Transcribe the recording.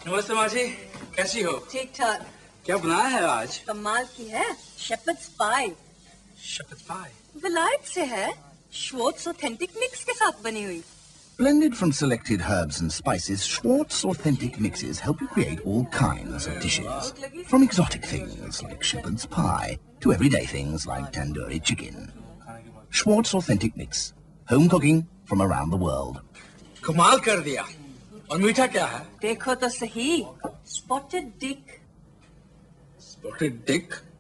नमस्ते माँ जी, कैसी हो? ठीक ठाक। क्या बनाया है आज? कमाल की है, शेपर्ड्स पाई। शेपर्ड्स पाई? विलायत से है, श्वार्ट्ज ऑथेंटिक मिक्स के साथ बनी हुई। Blended from selected herbs and spices, Schwartz authentic mixes help you create all kinds of dishes. From exotic things like shepherd's pie to everyday things like tandoori chicken. Schwartz authentic mix. Home cooking from around the world. कमाल कर दिया। और मीठा क्या है? देखो तो सही, स्पॉटेड डिक। Spotted dick?